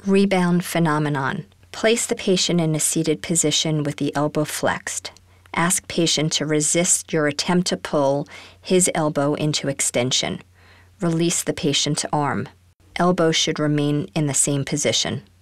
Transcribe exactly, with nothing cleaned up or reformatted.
Rebound phenomenon. Place the patient in a seated position with the elbow flexed. Ask patient to resist your attempt to pull his elbow into extension. Release the patient's arm. Elbow should remain in the same position.